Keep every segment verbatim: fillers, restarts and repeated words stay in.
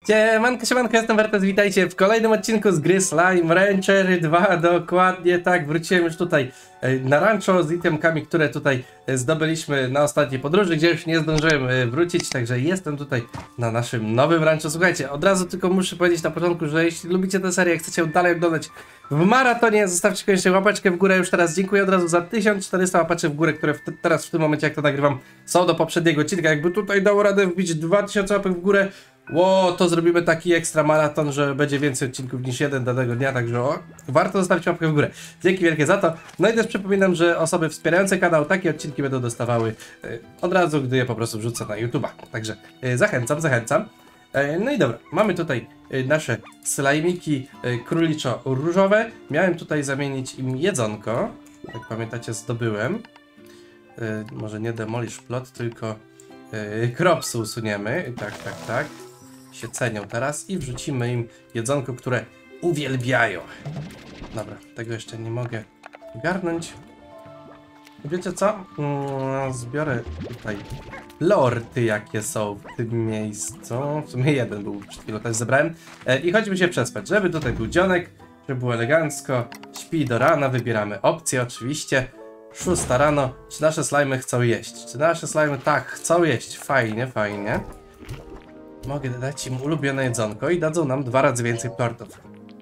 Siemanko, siemanko, jestem Wertes, witajcie w kolejnym odcinku z gry Slime Rancher dwa, dokładnie tak, wróciłem już tutaj na rancho z itemkami, które tutaj zdobyliśmy na ostatniej podróży, gdzie już nie zdążyłem wrócić, także jestem tutaj na naszym nowym rancho. Słuchajcie, od razu tylko muszę powiedzieć na początku, że jeśli lubicie tę serię, chcecie ją dalej oglądać w maratonie, zostawcie koniecznie łapeczkę w górę. Już teraz dziękuję od razu za tysiąc czterysta łapaczy w górę, które w teraz w tym momencie, jak to nagrywam, są do poprzedniego odcinka. Jakby tutaj dało radę wbić dwa tysiące łapek w górę, Ło, to zrobimy taki ekstra maraton, że będzie więcej odcinków niż jeden danego dnia, także o, warto zostawić łapkę w górę. Dzięki wielkie za to. No i też przypominam, że osoby wspierające kanał takie odcinki będą dostawały y, od razu, gdy je po prostu wrzucę na YouTube'a. Także y, zachęcam, zachęcam. Y, no i dobra, mamy tutaj y, nasze slajmiki y, króliczo-różowe. Miałem tutaj zamienić im jedzonko. Jak pamiętacie, zdobyłem. Y, może nie demolish plot, tylko y, cropsy usuniemy. Tak, tak, tak. Się cenią teraz i wrzucimy im jedzonko, które uwielbiają. Dobra, tego jeszcze nie mogę ogarnąć. Wiecie co? Mm, zbiorę tutaj lorty, jakie są w tym miejscu. W sumie jeden był przed chwilą, też zebrałem. E, I chodźmy się przespać, żeby tutaj był dzionek, żeby było elegancko. Śpi do rana, wybieramy opcję oczywiście. Szósta rano. Czy nasze slajmy chcą jeść? Czy nasze slajmy tak chcą jeść? Fajnie, fajnie. Mogę dać im ulubione jedzonko i dadzą nam dwa razy więcej plortów.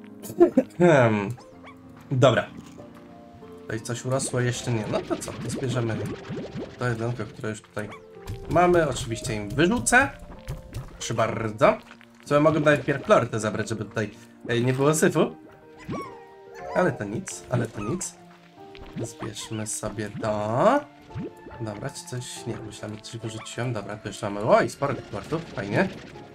hmm. Dobra. Tutaj coś urosło, jeszcze nie. No to co? To zbierzemy to jedzonko, które już tutaj mamy. Oczywiście im wyrzucę. Proszę bardzo. Co ja mogę najpierw plortę zabrać, żeby tutaj nie było syfu. Ale to nic, ale to nic. Zbierzmy sobie to. Dobra, czy coś... Nie, myślałem, że coś wyrzuciłem. Dobra, to jeszcze mamy... Oj, sporo plortów, fajnie.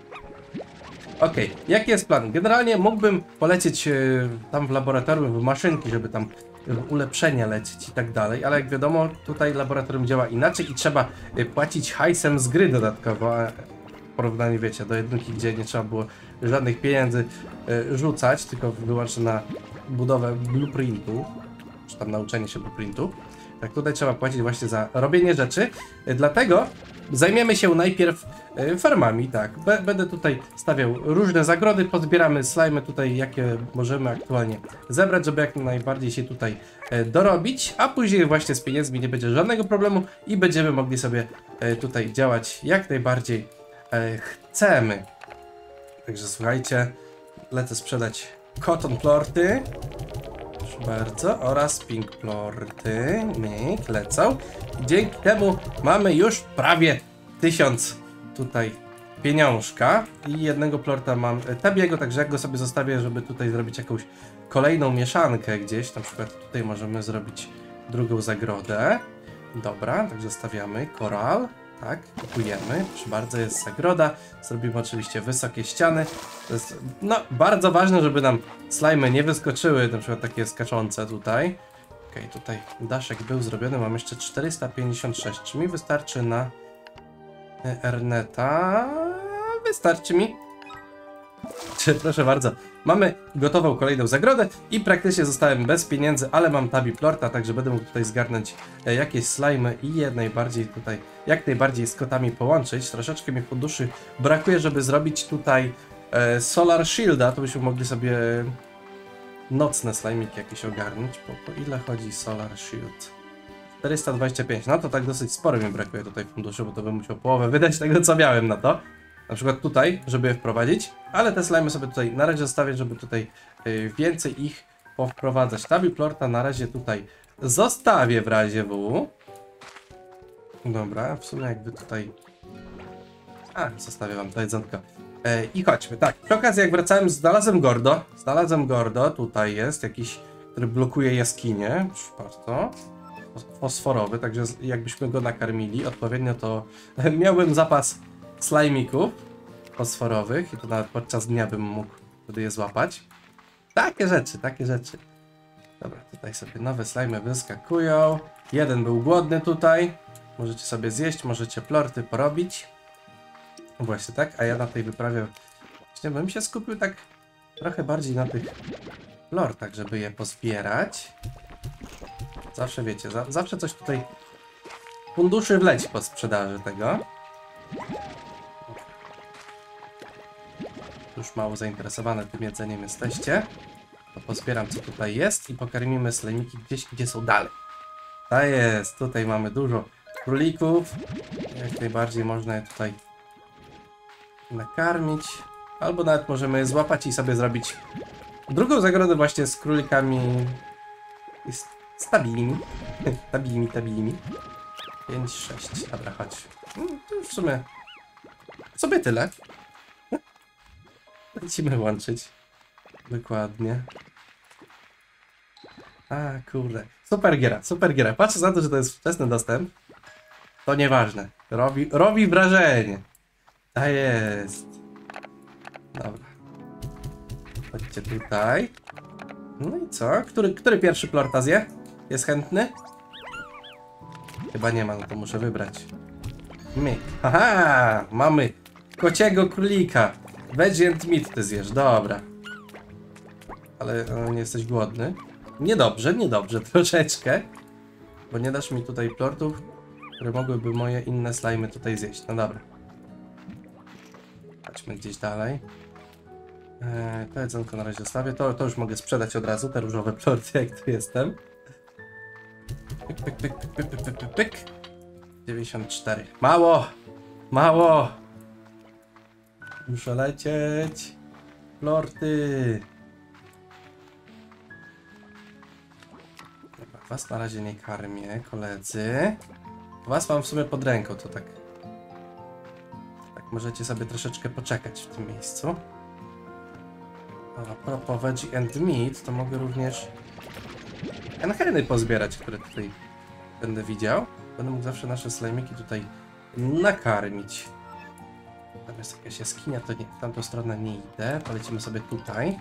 Okej, okay. Jaki jest plan? Generalnie mógłbym polecieć yy, tam w laboratorium, w maszynki, żeby tam ulepszenia lecieć i tak dalej, ale jak wiadomo, tutaj laboratorium działa inaczej i trzeba yy, płacić hajsem z gry dodatkowo, a w porównaniu, wiecie, do jedynki, gdzie nie trzeba było żadnych pieniędzy yy, rzucać, tylko wyłącznie na budowę blueprintu, czy tam nauczenie się blueprintu. Tak, tutaj trzeba płacić właśnie za robienie rzeczy, dlatego zajmiemy się najpierw farmami, tak. Będę tutaj stawiał różne zagrody, pozbieramy slajmy tutaj, jakie możemy aktualnie zebrać, żeby jak najbardziej się tutaj dorobić, a później właśnie z pieniędzmi nie będzie żadnego problemu i będziemy mogli sobie tutaj działać jak najbardziej chcemy. Także słuchajcie, lecę sprzedać cotton plorty. Bardzo, oraz pink plorty, myk, lecą. Dzięki temu mamy już prawie tysiąc tutaj pieniążka i jednego plorta mam tabiego, także jak go sobie zostawię, żeby tutaj zrobić jakąś kolejną mieszankę gdzieś, na przykład tutaj możemy zrobić drugą zagrodę. Dobra, także stawiamy koral. Tak, kupujemy, proszę bardzo, jest zagroda, zrobimy oczywiście wysokie ściany, to jest, no, bardzo ważne, żeby nam slajmy nie wyskoczyły, na przykład takie skaczące tutaj. Okej, okay, tutaj daszek był zrobiony, mam jeszcze czterysta pięćdziesiąt sześć, czy mi wystarczy na Erneta? Wystarczy mi. Proszę bardzo, mamy gotową kolejną zagrodę i praktycznie zostałem bez pieniędzy, ale mam tabi plorta, także będę mógł tutaj zgarnąć jakieś slajmy i je najbardziej tutaj, jak najbardziej z kotami połączyć. Troszeczkę mi funduszy brakuje, żeby zrobić tutaj e, Solar Shielda, to byśmy mogli sobie nocne slajmiki jakieś ogarnąć. Po, po ile chodzi Solar Shield? czterysta dwadzieścia pięć, no to tak dosyć sporo mi brakuje tutaj funduszy, bo to bym musiał połowę wydać tego, co miałem na to. Na przykład tutaj, żeby je wprowadzić, ale te slajmy sobie tutaj na razie zostawię, żeby tutaj y, więcej ich powprowadzać. Tabi plorta na razie tutaj zostawię w razie W. Dobra, w sumie jakby tutaj... A, zostawię wam to jedzonko. E, I chodźmy, tak, przy okazji jak wracałem, znalazłem Gordo. Znalazłem Gordo, tutaj jest jakiś, który blokuje jaskinię. Proszę bardzo. Fosforowy, także jakbyśmy go nakarmili odpowiednio, to miałbym zapas slajmików fosforowych i to nawet podczas dnia bym mógł wtedy je złapać. Takie rzeczy, takie rzeczy. Dobra, tutaj sobie nowe slajmy wyskakują. Jeden był głodny tutaj. Możecie sobie zjeść, możecie plorty porobić. Właśnie tak, a ja na tej wyprawie właśnie bym się skupił tak trochę bardziej na tych plortach, żeby je pozbierać. Zawsze wiecie, za zawsze coś tutaj funduszy wleci po sprzedaży tego. już mało zainteresowane tym jedzeniem jesteście, to pozbieram co tutaj jest i pokarmimy slajmiki gdzieś, gdzie są dalej. Tak jest, tutaj mamy dużo królików, jak najbardziej można je tutaj nakarmić, albo nawet możemy je złapać i sobie zrobić drugą zagrodę właśnie z królikami i z stabilnymi, stabilnymi, stabilnymi. pięć, sześć, dobra, chodź. No, to już w sumie sobie tyle. Lecimy łączyć. Dokładnie. A, kurde. Super giera, super giera. Patrzę na to, że to jest wczesny dostęp. To nieważne. Robi, robi wrażenie. A jest. Dobra. Chodźcie tutaj. No i co? Który, który pierwszy plorta zje? Jest chętny? Chyba nie ma, no to muszę wybrać. My. Haha! Mamy kociego królika. Veggie and meat ty zjesz, dobra. Ale no, nie jesteś głodny. Niedobrze, niedobrze, troszeczkę. Bo nie dasz mi tutaj plortów, które mogłyby moje inne slajmy tutaj zjeść. No dobra. Chodźmy gdzieś dalej. Eee, to jedzonko na razie zostawię. To, to już mogę sprzedać od razu, te różowe plorty, jak tu jestem. Pyk, pyk, pyk, pyk, pyk, pyk, pyk, pyk. dziewięćdziesiąt cztery. Mało! Mało! Muszę lecieć. Plorty. Dobra, was na razie nie karmię, koledzy. Was mam w sumie pod ręką, to tak... Tak możecie sobie troszeczkę poczekać w tym miejscu. A propos veggie and meat, to mogę również enheny pozbierać, które tutaj będę widział. Będę mógł zawsze nasze slajmiki tutaj nakarmić. Tam jest jakaś jaskinia, to nie, w tamtą stronę nie idę. Polecimy sobie tutaj.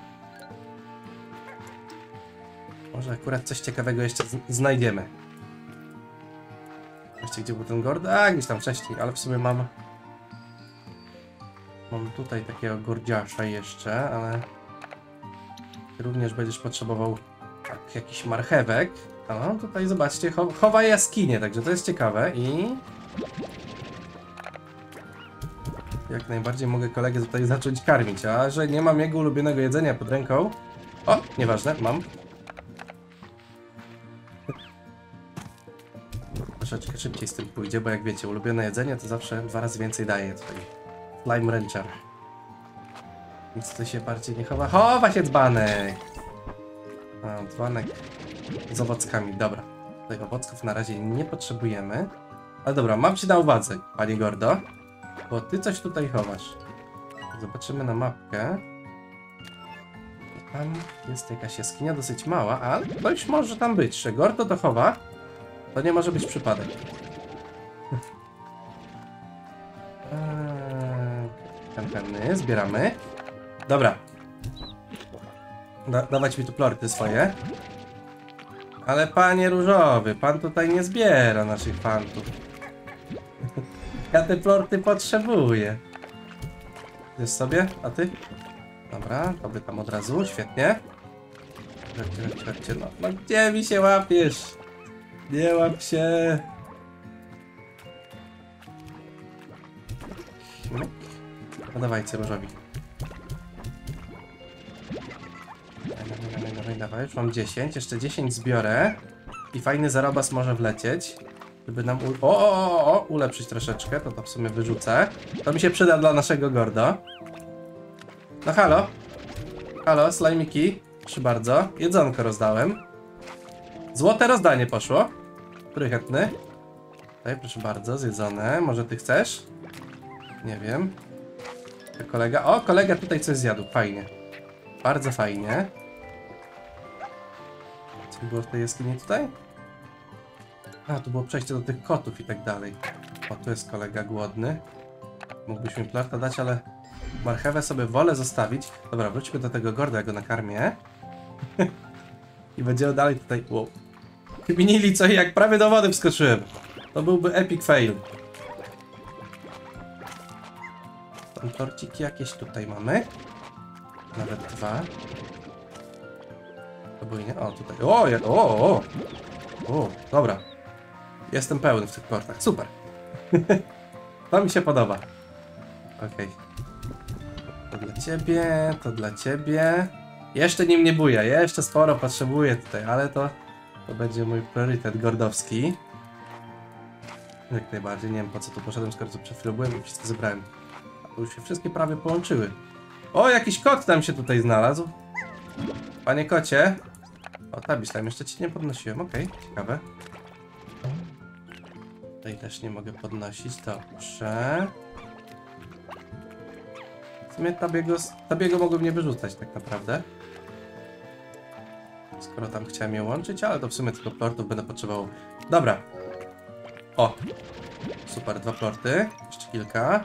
Może akurat coś ciekawego jeszcze znajdziemy. Wiecie, gdzie był ten gord? A, gdzieś tam wcześniej, ale w sumie mam... Mam tutaj takiego gordziasza jeszcze, ale... Ty również będziesz potrzebował tak, jakiś marchewek. A tutaj zobaczcie, chowa jaskinie, także to jest ciekawe i... Jak najbardziej mogę kolegę tutaj zacząć karmić, a że nie mam jego ulubionego jedzenia pod ręką... O, nieważne, mam. Troszeczkę szybciej z tym pójdzie, bo jak wiecie, ulubione jedzenie to zawsze dwa razy więcej daje tutaj. Slime Rancher. Nic tu się bardziej nie chowa. Chowa się dzbanek! A, dzbanek z owockami, dobra. Tutaj owocków na razie nie potrzebujemy. Ale dobra, mam cię na uwadze, panie Gordo. Bo ty coś tutaj chowasz. Zobaczymy na mapkę. I tam jest jakaś jaskinia dosyć mała, ale coś może tam być. Że Gordo to chowa, to nie może być przypadek. Ten pewny, zbieramy. Dobra. Da dawać mi tu plorty swoje. Ale panie różowy, pan tutaj nie zbiera naszych fantów. Ja te plorty potrzebuję. Wiesz sobie? A ty? Dobra, to by tam od razu, świetnie. Chodźcie, chodźcie, no, no gdzie mi się łapiesz? Nie łap się. No dawajcie, różowi. Dawaj, dawaj, dawaj, dawaj, już mam dziesięć, jeszcze dziesięć zbiorę. I fajny zarobas może wlecieć. Żeby nam u... o, o, o, o, ulepszyć troszeczkę, to to w sumie wyrzucę. To mi się przyda dla naszego Gordo. No halo. Halo, slajmiki. Proszę bardzo. Jedzonko rozdałem. Złote rozdanie poszło. Który chętny? Tutaj, proszę bardzo, zjedzone. Może ty chcesz? Nie wiem. Kolega. O, kolega tutaj coś zjadł. Fajnie. Bardzo fajnie. Co było w tej jaskini tutaj? A, tu było przejście do tych kotów i tak dalej. O, tu jest kolega głodny. Mógłbyś mi plorta dać, ale marchewę sobie wolę zostawić. Dobra, wróćmy do tego Gorda, ja go nakarmię. I będziemy dalej tutaj... Wow. Kminili co, jak prawie do wody wskoczyłem. To byłby epic fail. Tam torciki jakieś tutaj mamy. Nawet dwa. Podwójnie. O, tutaj. O, ja, o, o, o. Dobra. Jestem pełny w tych portach. Super. To mi się podoba. Okej. Okay. dla ciebie, to dla ciebie. Jeszcze nim nie buja, jeszcze sporo potrzebuję tutaj, ale to, to będzie mój priorytet gordowski. Jak najbardziej, nie wiem po co tu poszedłem, skoro tu przed chwilą byłem i wszystko zebrałem. A tu już się wszystkie prawie połączyły. O, jakiś kot tam się tutaj znalazł. Panie kocie. O, tabislem jeszcze ci nie podnosiłem, okej, okay, ciekawe. Tutaj też nie mogę podnosić, dobrze. W sumie tabiego, tabiego mogłem nie wyrzucać tak naprawdę. Skoro tam chciałem je łączyć, ale to w sumie tylko plortów będę potrzebował. Dobra. O! Super, dwa plorty. Jeszcze kilka.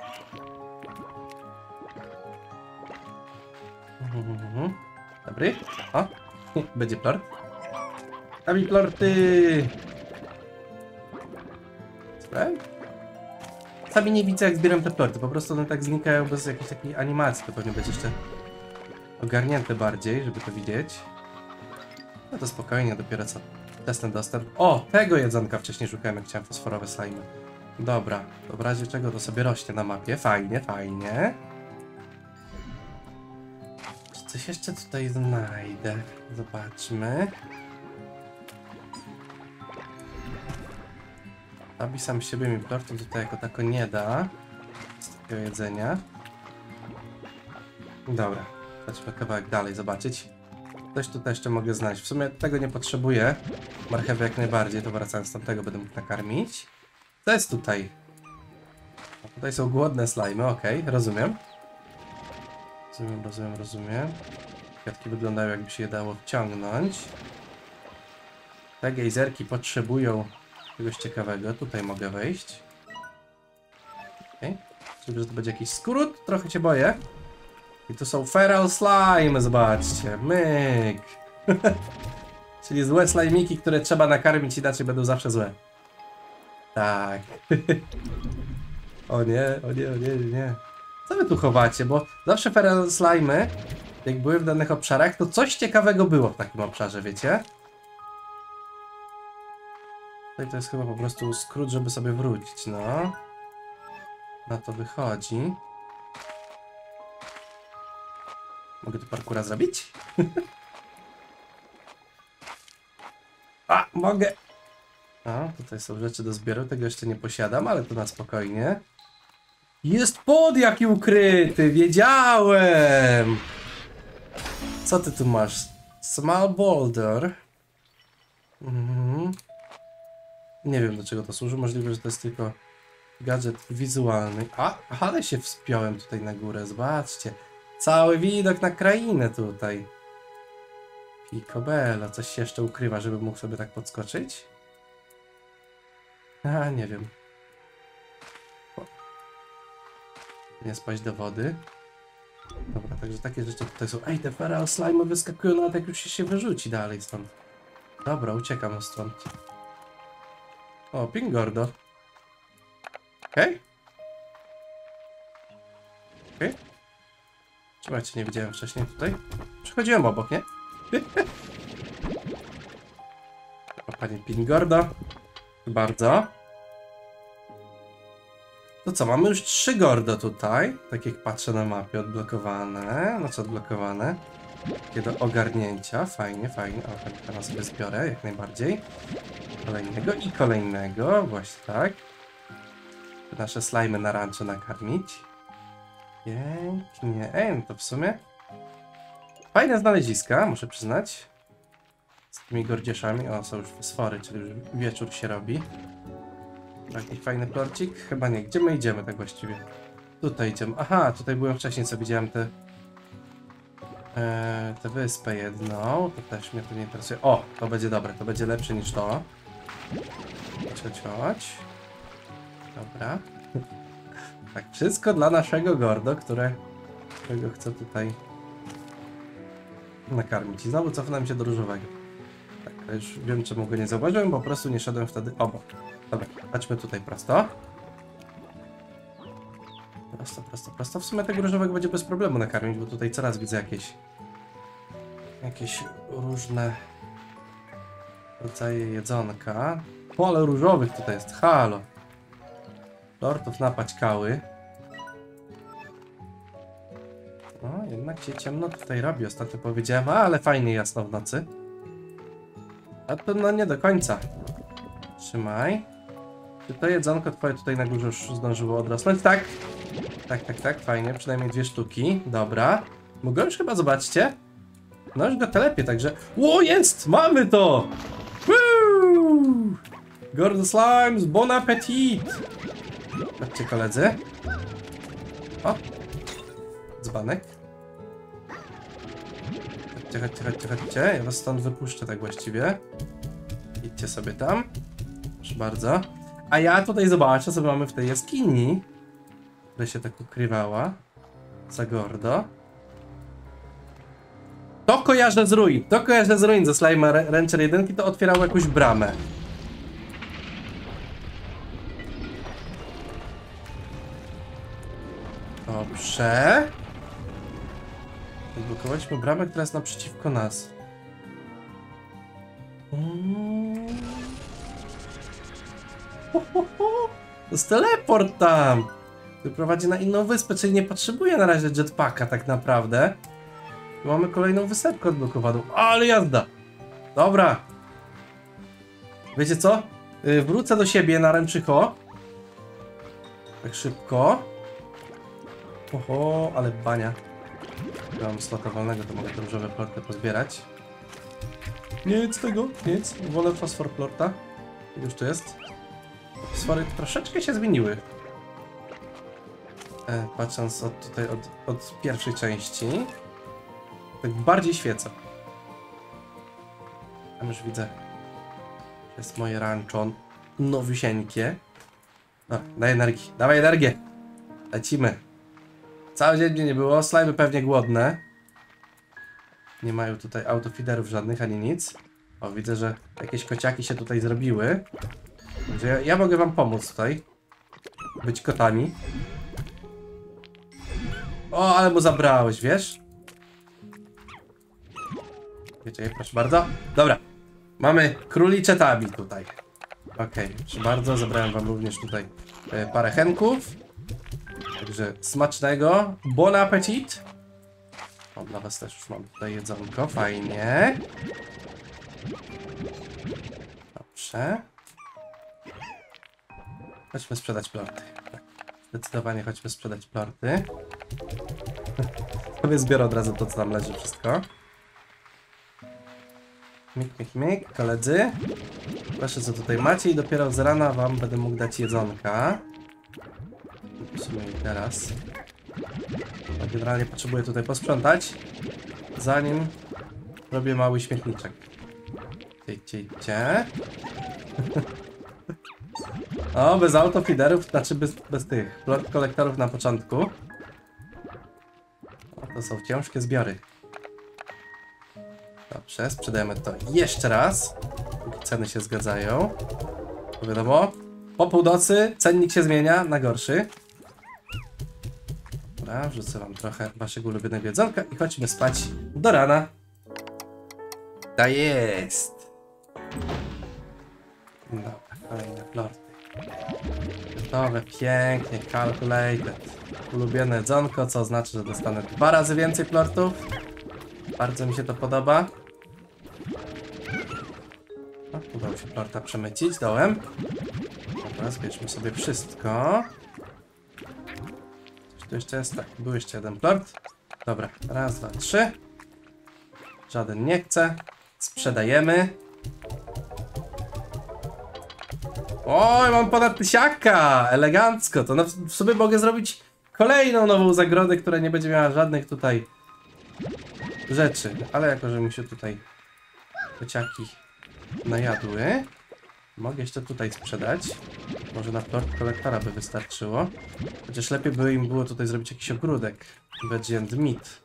Dobry. O! Będzie plort. Tabi plorty! Słuchaj? Sami nie widzę, jak zbieram te plorty. Po prostu one tak znikają bez jakiejś takiej animacji. To pewnie będzie jeszcze ogarnięte bardziej, żeby to widzieć. No to spokojnie, dopiero co testem dostęp. O, tego jedzonka wcześniej szukałem, jak chciałem fosforowe slimy. Dobra, to w razie czego to sobie rośnie na mapie. Fajnie, fajnie. Czy coś jeszcze tutaj znajdę? Zobaczmy. Tabi sam siebie mi plortu tutaj jako tako nie da. Z takiego jedzenia. Dobra, chodźmy kawałek dalej zobaczyć. Coś tutaj jeszcze mogę znaleźć. W sumie tego nie potrzebuję. Marchewy jak najbardziej, to wracając z tamtego będę mógł nakarmić. Co jest tutaj? A tutaj są głodne slimy, okej, okay, rozumiem. Rozumiem, rozumiem, rozumiem. Kwiatki wyglądają, jakby się je dało wciągnąć. Te gejzerki potrzebują czegoś ciekawego. Tutaj mogę wejść. Okej. Okay. Myślę, że to będzie jakiś skrót. Trochę się boję. I tu są feral slime, zobaczcie. Myk. Czyli złe slajmiki, które trzeba nakarmić, inaczej będą zawsze złe. Tak. O nie, o nie, o nie, nie. Co wy tu chowacie? Bo zawsze feral slimy, jak były w danych obszarach, to coś ciekawego było w takim obszarze, wiecie? Tutaj to jest chyba po prostu skrót, żeby sobie wrócić, no. Na to wychodzi. Mogę tu parkura zrobić? A, mogę! A, tutaj są rzeczy do zbioru, tego jeszcze nie posiadam, ale to na spokojnie. Jest pod jaki ukryty, wiedziałem! Co ty tu masz? Small boulder. Mhm. Nie wiem, do czego to służy, możliwe, że to jest tylko gadżet wizualny. A, ale się wspiąłem tutaj na górę, zobaczcie. Cały widok na krainę tutaj. Picobello, coś się jeszcze ukrywa, żeby mógł sobie tak podskoczyć? A, nie wiem. O. Nie spaść do wody. Dobra, także takie rzeczy tutaj są. Ej, te feral slime wyskakują nawet jak już się wyrzuci dalej stąd. Dobra, uciekam stąd. O, Pingordo. Okej. Okay. Okej. Okay. Czemu ja cię nie widziałem wcześniej tutaj? Przechodziłem obok, nie? O, panie Pingordo. Bardzo. To co, mamy już trzy Gordo tutaj. Tak jak patrzę na mapie, odblokowane. Znaczy odblokowane. Takie do ogarnięcia. Fajnie, fajnie. O, ten teraz sobie zbiorę, jak najbardziej. Kolejnego i kolejnego. Właśnie tak. Nasze slimy na rancho nakarmić. Pięknie. Ej, no to w sumie fajne znaleziska, muszę przyznać. Z tymi gordzieszami. O, są już fosfory, czyli już wieczór się robi. Taki fajny plorcik? Chyba nie. Gdzie my idziemy tak właściwie? Tutaj idziemy. Aha, tutaj byłem wcześniej, co widziałem te e, tę wyspę jedną. To też mnie to nie interesuje. O, to będzie dobre. To będzie lepsze niż to. Chodź, chodź. Dobra. Tak, wszystko dla naszego Gordo, które, którego chcę tutaj nakarmić. I znowu cofnąłem się do różowego. Tak, ale już wiem, czemu go nie zauważyłem, bo po prostu nie szedłem wtedy obok. Dobra, chodźmy tutaj prosto. Prosto, prosto, prosto. W sumie tego różowego będzie bez problemu nakarmić, bo tutaj coraz widzę jakieś jakieś różne rodzaje jedzonka. Pole różowych tutaj jest, halo. Lortów napaćkały. No, jednak się ciemno tutaj robi. Ostatnio powiedziałem, a, ale fajnie jasno w nocy. A to no nie do końca. Trzymaj. Czy to jedzonko twoje tutaj na górze już zdążyło odrosnąć? Tak. Tak, tak, tak, fajnie. Przynajmniej dwie sztuki. Dobra. Mogę już chyba, zobaczcie. No już go telepię, także... Ło, jest! Mamy to! Woo! Gordo Slimes, bon appetit! Chodźcie, koledzy. O! Dzbanek. Chodźcie, chodźcie, chodźcie, chodźcie. Ja was stąd wypuszczę tak właściwie. Idźcie sobie tam. Proszę bardzo. A ja tutaj zobaczę, co mamy w tej jaskini, która się tak ukrywała. Za Gordo. To kojarzę z ruin. To kojarzę z ruin ze Slime Rancher jeden, to otwierało jakąś bramę. Dobrze. Odblokowaliśmy bramę, która jest naprzeciwko nas. Mm. Ho, ho, ho. To jest teleport tam. Wyprowadzi na inną wyspę, czyli nie potrzebuje na razie jetpacka tak naprawdę. Mamy kolejną wysepkę odblokowaną. Ale jazda! Dobra. Wiecie co? Yy, wrócę do siebie na ręczycho. Tak szybko. Oho, ale bania. Ja mam slota wolnego, to mogę te różowe plorty pozbierać. Nic z tego, nic. Wolę fosfor plorta. Już tu jest. Fosfory troszeczkę się zmieniły. E, patrząc od tutaj, od, od pierwszej części. Tak bardziej świecą. Tam już widzę, że jest moje rancho nowisieńkie. No, daj energii, dawaj energię. Lecimy. Cały dzień mnie nie było, slajmy pewnie głodne. Nie mają tutaj autofiderów żadnych, ani nic. O, widzę, że jakieś kociaki się tutaj zrobiły. Także ja, ja mogę wam pomóc tutaj. Być kotami. O, ale mu zabrałeś, wiesz? Wiecie, proszę bardzo. Dobra. Mamy królicze tabi tutaj. Okej, okay, proszę bardzo. Zabrałem wam również tutaj e, parę henków. Także smacznego. Bon appetit. O, dla was też już mam tutaj jedzonko. Fajnie. Dobrze. Chodźmy sprzedać plorty. Tak. Zdecydowanie chodźmy sprzedać plorty. Sobie zbiorę od razu to, co tam leży, wszystko. Mik, mik, mik, koledzy. Proszę, co tutaj macie i dopiero z rana wam będę mógł dać jedzonka. W sumie i teraz. A generalnie potrzebuję tutaj posprzątać, zanim robię mały śmietniczek. Idźcie, idźcie. O, bez autofiderów, znaczy bez, bez tych plort kolektorów na początku. O, to są ciężkie zbiory. Dobrze, sprzedajemy to jeszcze raz. Póki ceny się zgadzają. To wiadomo, po północy cennik się zmienia na gorszy. Dobra, wrzucę wam trochę waszego ulubionego jedzonka i chodźmy spać do rana. Tak jest. Dobra, kolejne plorty. Gotowe, pięknie, calculated. Ulubione jedzonko, co oznacza, że dostanę dwa razy więcej plortów. Bardzo mi się to podoba. No, udało się plorta przemycić dołem. Dobra, zbierzmy sobie wszystko. Coś tu jeszcze jest? Tak, był jeszcze jeden plort. Dobra, raz, dwa, trzy. Żaden nie chce. Sprzedajemy. Oj, mam ponad tysiaka! Elegancko. To w sobie mogę zrobić kolejną nową zagrodę, która nie będzie miała żadnych tutaj rzeczy. Ale jako, że mi się tutaj kociaki najadły, mogę jeszcze tutaj sprzedać. Może na plort kolektora by wystarczyło. Chociaż lepiej by im było tutaj zrobić jakiś ogródek. Veggie and meat.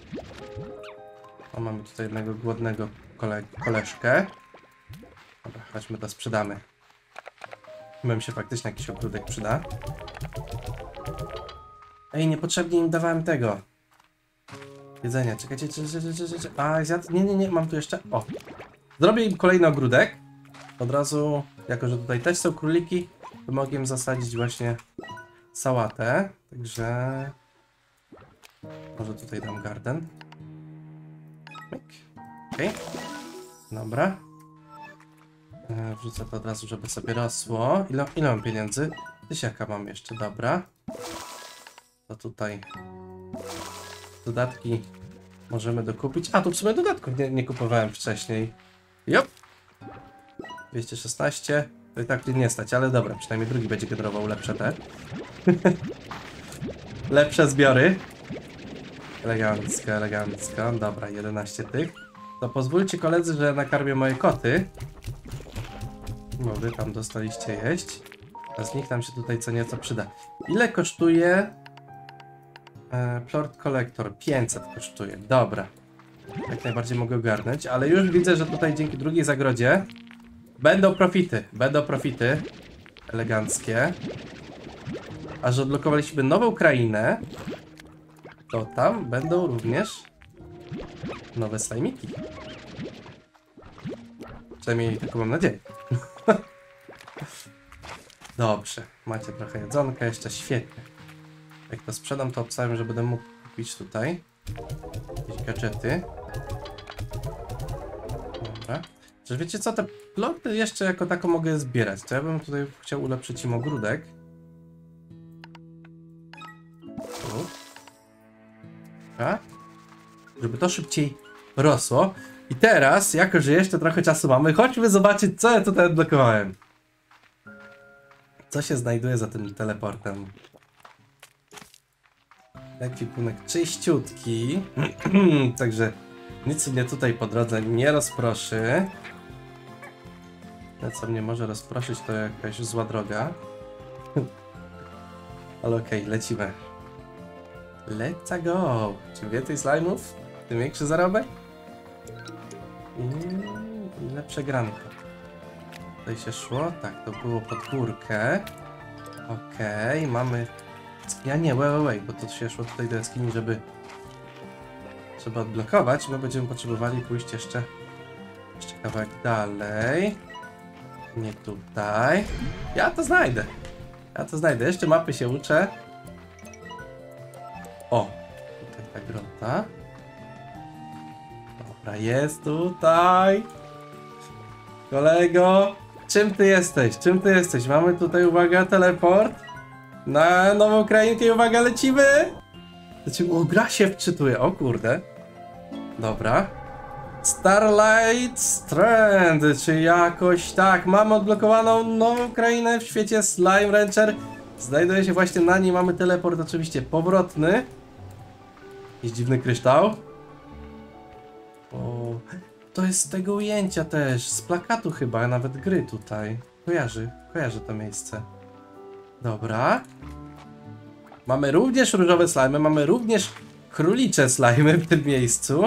O, mamy tutaj jednego głodnego kole koleżkę. Dobra, chodźmy to sprzedamy. Chyba mi się faktycznie jakiś ogródek przyda. Ej, niepotrzebnie im dawałem tego jedzenia. Czekajcie, czekajcie, czekajcie. A, zjadł? Nie, nie, nie, mam tu jeszcze. O! Zrobię im kolejny ogródek. Od razu, jako że tutaj też są króliki, to mogę im zasadzić właśnie sałatę. Także Może tutaj dam garden. Okej. Okay. Dobra. E, wrzucę to od razu, żeby sobie rosło. Ile, ile mam pieniędzy? Tysiaka mam jeszcze, dobra. To tutaj dodatki możemy dokupić. A, tu w sumie dodatków nie, nie kupowałem wcześniej. Jop! dwieście szesnaście. To i tak mnie nie stać, ale dobra, przynajmniej drugi będzie generował lepsze te. Lepsze zbiory. Elegancko, elegancko. Dobra, jedenaście tych. To pozwólcie koledzy, że nakarmię moje koty. Bo wy tam dostaliście jeść. A z nich nam się tutaj co nieco przyda. Ile kosztuje e, Plort Collector? pięćset kosztuje. Dobra. Jak najbardziej mogę ogarnąć, ale już widzę, że tutaj dzięki drugiej zagrodzie będą profity. Będą profity. Eleganckie. A że odblokowaliśmy nową krainę, to tam będą również nowe slajmiki. Przynajmniej taką mam nadzieję. Dobrze, macie trochę jedzonka jeszcze, świetnie. Jak to sprzedam, to obstawiam, że będę mógł kupić tutaj jakieś gadżety. Dobra. Czy wiecie co, te ploty jeszcze jako tako mogę zbierać. To ja bym tutaj chciał ulepszyć im ogródek. Tu. Dobra. Żeby to szybciej rosło. I teraz, jako że jeszcze trochę czasu mamy, chodźmy zobaczyć, co ja tutaj odblokowałem. Co się znajduje za tym teleportem? Ekwipunek czyściutki. Także nic mnie tutaj po drodze nie rozproszy. To, co mnie może rozproszyć, to jakaś zła droga. Ale okej, okay, lecimy. Let's go! Czym więcej slajmów, tym większy zarobek. I lepsze granko. Tutaj się szło, tak, to było pod górkę. Okej, okay, mamy... Ja nie, wait, wait, wait, bo to się szło tutaj do jaskini, żeby... Żeby odblokować. My będziemy potrzebowali pójść jeszcze... Jeszcze kawałek dalej. Nie tutaj. Ja to znajdę. Ja to znajdę. Jeszcze mapy się uczę. O! Tutaj ta grota. Dobra, jest tutaj. Kolego, czym ty jesteś? Czym ty jesteś? Mamy tutaj, uwaga, teleport na nową krainkę i uwaga, lecimy! Lecimy. O, gra się wczytuje, o kurde. Dobra. Starlight Strand, czy jakoś tak. Mamy odblokowaną nową krainę w świecie Slime Rancher. Znajduje się właśnie na niej, mamy teleport oczywiście powrotny. Jakiś dziwny kryształ. O, to jest z tego ujęcia też, z plakatu chyba, nawet gry tutaj. Kojarzy, kojarzy to miejsce. Dobra. Mamy również różowe slimy, mamy również królicze slimy w tym miejscu.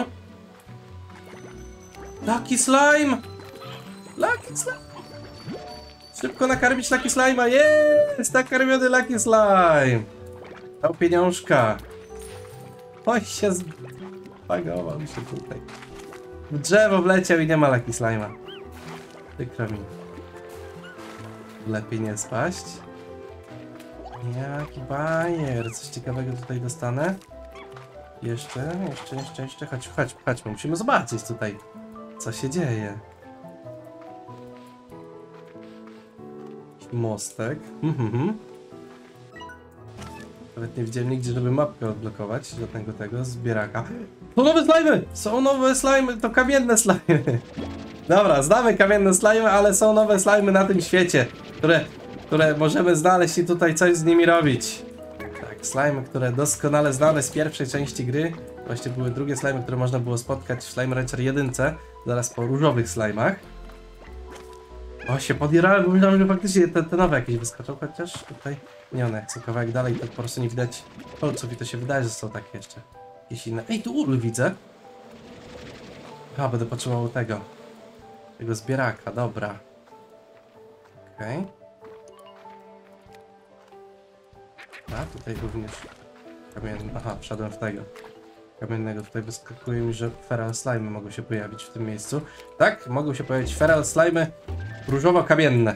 Lucky Slime! Lucky Slime! Szybko nakarmić Lucky Slime'a, jest! Nakarmiony Lucky Slime! Dał pieniążka. Oj, się zbagował się tutaj. W drzewo wleciał i nie ma Lucky Slime'a. Przykro mi. Lepiej nie spaść. Jaki bajer. Coś ciekawego tutaj dostanę. Jeszcze, jeszcze, jeszcze, jeszcze. Chodź, chodź, chodźmy. Musimy zobaczyć tutaj, co się dzieje. Mostek. Mhm. Nawet nie widziałem nigdzie, żeby mapkę odblokować. Żadnego tego zbieraka. Są nowe slimy! Są nowe slimy, to kamienne slimy. Dobra, znamy kamienne slimy, ale są nowe slimy na tym świecie, które, które możemy znaleźć i tutaj coś z nimi robić. Tak, slimy, które doskonale znane z pierwszej części gry. Właśnie były drugie slimy, które można było spotkać w Slime Rancher jeden, zaraz po różowych slimach. O, się podjerałem, bo myślałem, że faktycznie te, te nowe jakieś wyskoczą, chociaż tutaj nie, one jak są kawałek dalej, to po prostu nie widać kolców i to się wydaje, że są takie jeszcze jakieś inne. Ej, tu ul widzę. A, będę potrzebował tego. Tego zbieraka, dobra. Okej. Okay. A, tutaj również kamienny. Aha, wszedłem w tego kamiennego. Tutaj wyskakuje mi, że feral slimy mogą się pojawić w tym miejscu. Tak, mogą się pojawić feral slimy różowo-kamienne.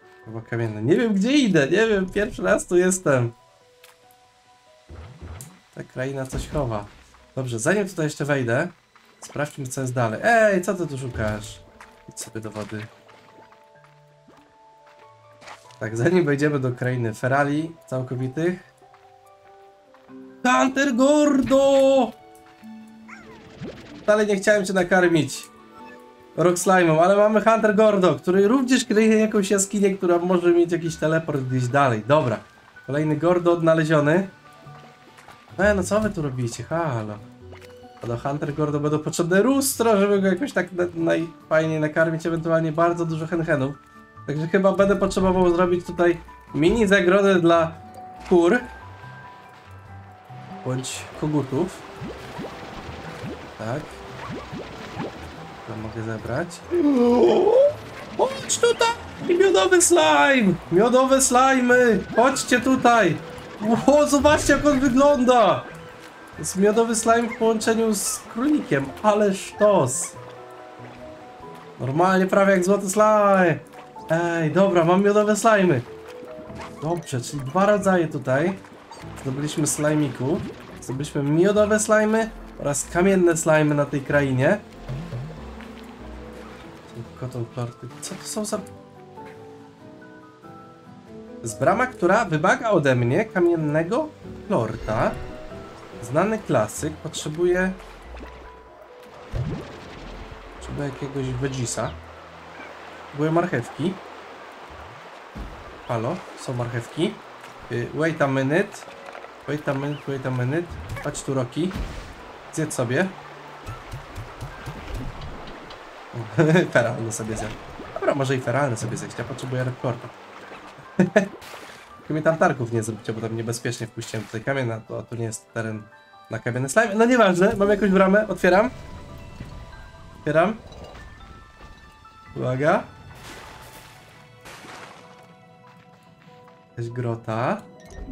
Różowo-kamienne. Nie wiem, gdzie idę, nie wiem, pierwszy raz tu jestem. Ta kraina coś chowa. Dobrze, zanim tutaj jeszcze wejdę, sprawdźmy, co jest dalej. Ej, co ty tu szukasz? Idź sobie do wody. Tak, zanim wejdziemy do krainy ferali całkowitych. Hunter Gordo! Dalej nie chciałem cię nakarmić Rock Slime'em, ale mamy Hunter Gordo, który również kryje jakąś jaskinię, która może mieć jakiś teleport gdzieś dalej. Dobra, kolejny Gordo odnaleziony. E, no co wy tu robicie? Halo. A do Hunter Gordo będą potrzebne lustro, żeby go jakoś tak na, najfajniej nakarmić, ewentualnie bardzo dużo henhenów. Także chyba będę potrzebował zrobić tutaj mini zagrodę dla kur bądź kogutów. Tak. To mogę zebrać. Chodź tutaj! Miodowy slime! Miodowe slimy! Chodźcie tutaj! O, zobaczcie, jak on wygląda! To jest miodowy slime w połączeniu z królikiem, ale sztos! Normalnie prawie jak złoty slime! Ej, dobra, mam miodowe slimy. Dobrze, czyli dwa rodzaje tutaj. Zdobyliśmy slajmików. Zdobyliśmy miodowe slimy oraz kamienne slimy na tej krainie. Cotton plorty. Co to są za... Z brama, która wymaga ode mnie kamiennego plorta. Znany klasyk. Potrzebuje... Potrzebuje jakiegoś veggiesa. Były marchewki. Halo, są marchewki. Wait a minute. Wait a minute, wait a minute. Chodź tu, Rocky. Zjedz sobie. Feralny sobie zjadł. Dobra, może i feralny sobie zjeść. Ja potrzebuję rekorda. Tylko mi tam targów nie zróbcie, bo tam niebezpiecznie wpuściłem tutaj kamień, a to, a to nie jest teren na kamienny slime. No nieważne, mam jakąś bramę. Otwieram. Otwieram. Uwaga. Jakaś grota.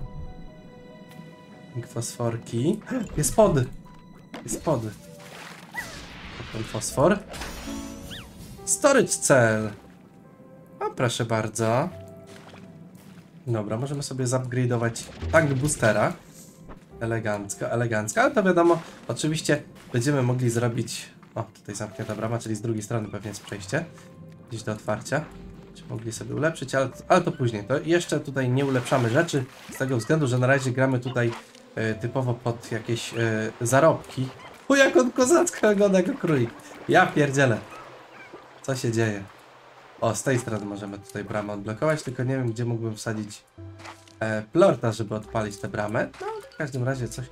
Fosforki. Jest pod. Jest pod. Ten fosfor. Storage cell. O, proszę bardzo. Dobra, możemy sobie zupgrade'ować tank boostera. Elegancko, elegancko. Ale to wiadomo, oczywiście będziemy mogli zrobić... O, tutaj zamknięta brama, czyli z drugiej strony pewnie jest przejście. Gdzieś do otwarcia. Czy mogli sobie ulepszyć, ale, ale to później. To jeszcze tutaj nie ulepszamy rzeczy, z tego względu, że na razie gramy tutaj e, typowo pod jakieś e, zarobki. O, jak on kozacko wygląda jako królik. Ja pierdzielę. Co się dzieje? O, z tej strony możemy tutaj bramę odblokować, tylko nie wiem, gdzie mógłbym wsadzić e, plorta, żeby odpalić tę bramę. No, w każdym razie coś...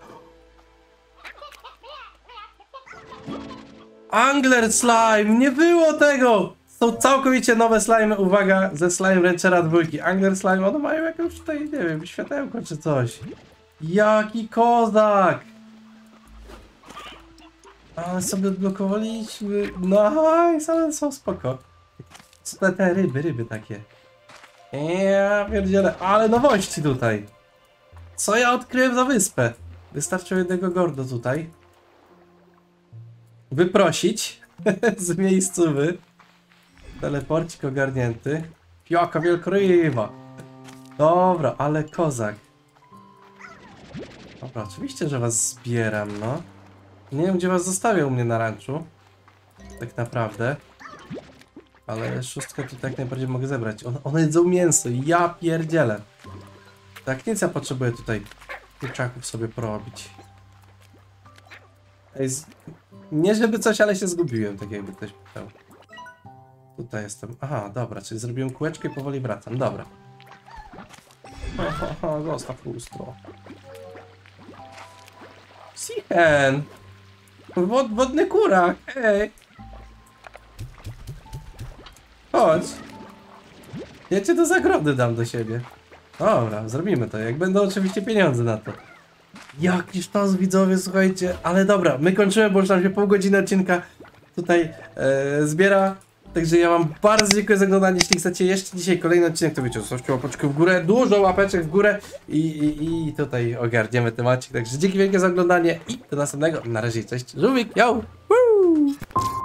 Angler Slime! Nie było tego! Są całkowicie nowe slimy, uwaga, ze Slime Ranchera dwójki. Angler Slime, one mają jakąś tutaj, nie wiem, światełko czy coś. Jaki kozak! Ale sobie odblokowaliśmy. Nice, ale są spoko. Co te, te ryby, ryby takie. Ja pierdzielę, ale nowości tutaj. Co ja odkryłem za wyspę? Wystarczyło jednego Gordo tutaj wyprosić z miejscowy. Teleporcik ogarnięty. Jaka wielkoryba. Dobra, ale kozak. Dobra, oczywiście, że was zbieram, no. Nie wiem, gdzie was zostawię u mnie na ranczu. Tak naprawdę. Ale szóstkę tu tak najbardziej mogę zebrać. One, one jedzą mięso. Ja pierdzielę. Tak, nic ja potrzebuję tutaj kurczaków sobie porobić. Ej, z... Nie żeby coś, ale się zgubiłem, tak jakby ktoś pytał. Tutaj jestem. Aha, dobra, czyli zrobiłem kółeczkę i powoli wracam. Dobra. Aha, zostaw lustro. Sihen! Wod, wodny kurak, hej! Chodź. Ja cię do zagrody dam do siebie. Dobra, zrobimy to, jak będą oczywiście pieniądze na to. Jaki sztos, widzowie, słuchajcie. Ale dobra, my kończymy, bo już nam się pół godziny odcinka tutaj e, zbiera. Także ja wam bardzo dziękuję za oglądanie. Jeśli chcecie jeszcze dzisiaj kolejny odcinek, to wiecie, zostawcie łapeczkę w górę, dużo łapeczek w górę i, i, i tutaj ogarniemy temacik. Także dzięki wielkie za oglądanie i do następnego. Na razie, cześć, żółwik, yo! Woo!